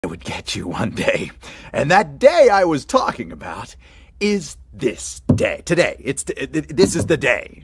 I would get you one day. And that day I was talking about is this day. Today. This is the day.